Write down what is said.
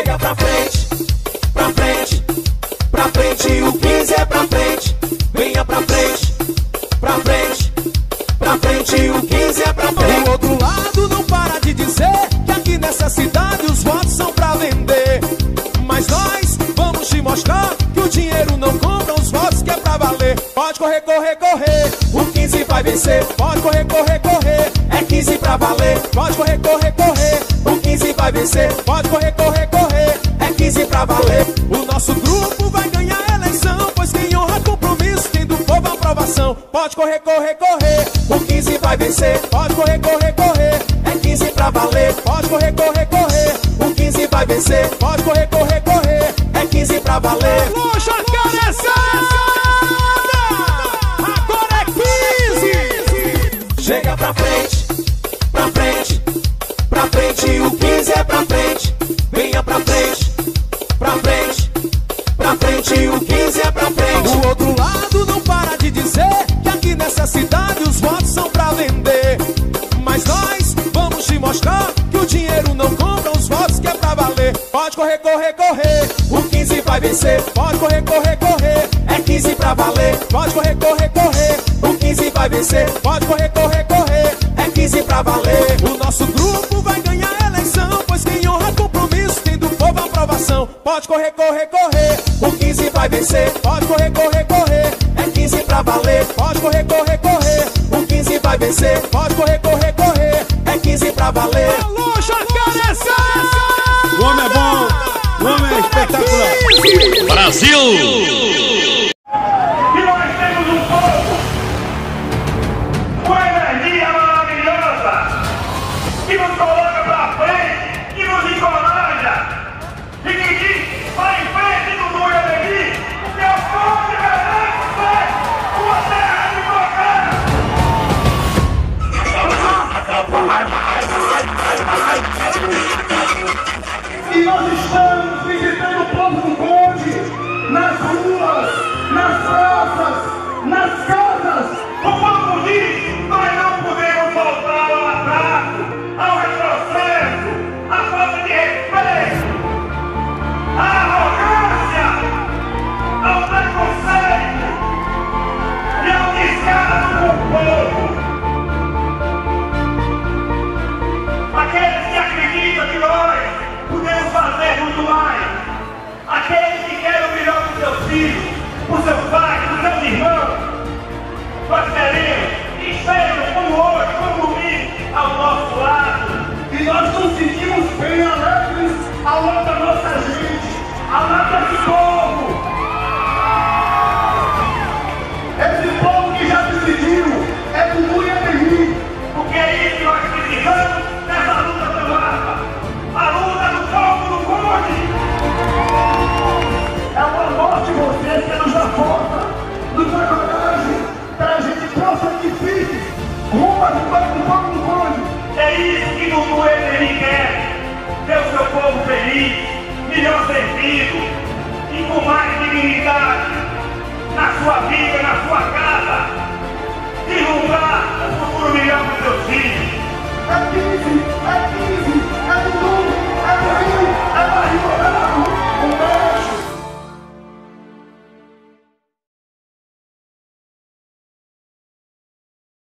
Chega pra frente, pra frente, pra frente. O 15 é pra frente. Venha pra frente, pra frente, pra frente. O 15 é pra frente. Do outro lado não para de dizer que aqui nessa cidade os votos são pra vender. Mas nós vamos te mostrar que o dinheiro não compra os votos, que é pra valer. Pode correr, correr, correr, O 15 vai vencer. pode correr, correr, correr, É 15 pra valer. pode correr, correr, correr, O 15 vai vencer. pode correr, correr, correr. É 15 pra valer. O nosso grupo vai ganhar a eleição, pois quem honra compromisso tem do povo a aprovação. Pode correr, correr, correr, O 15 vai vencer. pode correr, correr, correr, É 15 pra valer. pode correr, correr, correr, O 15 vai vencer. pode correr, correr, correr. É 15 pra valer. Alô, Jacareçada! Agora é 15! Chega pra frente, pra frente, pra frente. O 15 é pra frente. Venha pra frente, pra frente, pra frente. O 15 é pra frente. Do outro lado não para de dizer que aqui nessa cidade os votos são pra vender. Mas nós vamos te mostrar que o dinheiro não compra os votos, que é pra valer. Pode correr, correr, correr, O 15 vai vencer. pode correr, correr, correr, É 15 pra valer. pode correr, correr, correr, O 15 vai vencer. pode correr, correr, correr. É 15 pra valer. O nosso grupo vai ganhar a eleição, pois quem honra compromisso tem do povo a aprovação. Pode correr, correr, correr, O 15 vai vencer. pode correr, correr, correr, É 15 pra valer. pode correr, correr, correr, O 15 vai vencer. pode correr, correr, correr. É 15 pra valer. Alô, Jacareçada! O homem é bom, o homem é espetacular. Brasil! E nós temos um povo com energia maravilhosa, que nos coloca pra frente, que nos encoraja, e que diz, vai em frente, Dudu e Ademir, porque o povo de Belém é uma terra de E nós estamos visitando o povo do Conde, nas ruas, nas praças, nas casas. O povo diz, nós não podemos voltar ao atraso, ao retrocesso, à falta de respeito, à arrogância, ao preconceito e ao descaso com o povo. Aqueles que acreditam que nós podemos fazer muito mais. Aqueles que querem o melhor para os seus filhos, para os seus pais, para os seus irmãos. Nós queremos que estejam como hoje, como domingo, ao nosso lado. E nós nos sentimos bem alegres ao lado da nossa gente, ao lado desse povo. Esse povo que já decidiu é Dudu e Ademir. Porque é isso que nós precisamos nessa luta pelo APA. A luta do povo do Conde. É uma morte você que nos dá força, nos dá coragem, para a gente prosseguir firme rumo à vitória do povo do Conde. É isso que Dudu e Ademir quer. Ver o seu povo feliz, melhor servido e com mais dignidade na sua vida, na sua casa.